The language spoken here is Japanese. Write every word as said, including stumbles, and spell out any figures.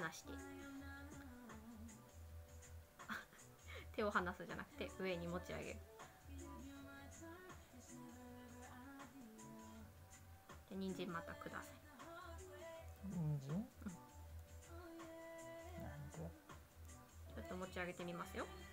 離して手を離すじゃなくて上に持ち上げる。で人参またください。 人参、うん、 なんでちょっと持ち上げてみますよ。